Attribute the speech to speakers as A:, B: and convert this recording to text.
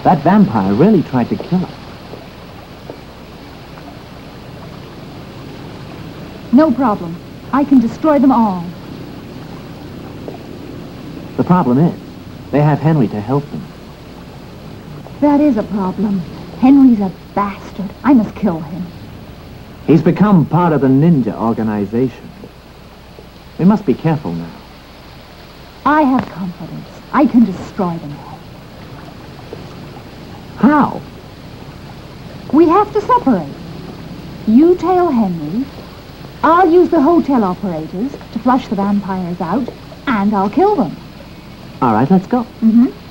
A: That vampire really tried to kill us.
B: No problem. I can destroy them all.
A: The problem is, they have Henry to help them.
B: That is a problem. Henry's a bastard. I must kill him.
A: He's become part of the ninja organization. We must be careful now.
B: I have confidence. I can destroy them all.
A: How?
B: We have to separate. You tail Henry. I'll use the hotel operators to flush the vampires out, and I'll kill them.
A: All right, let's go.
B: Mm-hmm.